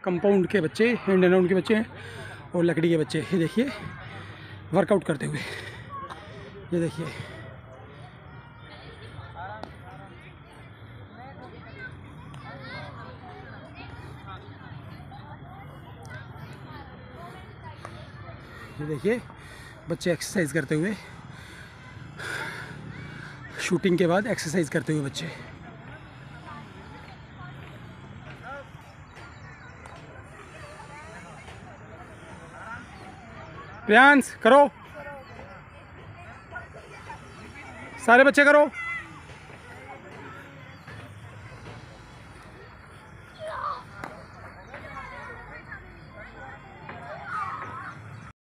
Compound के बच्चे, Indian round के बच्चे हैं और लकड़ी के बच्चे। ये देखिए वर्कआउट करते हुए, ये देखिए बच्चे एक्सरसाइज करते हुए, शूटिंग के बाद एक्सरसाइज करते हुए बच्चे। प्रियांश करो, सारे बच्चे करो।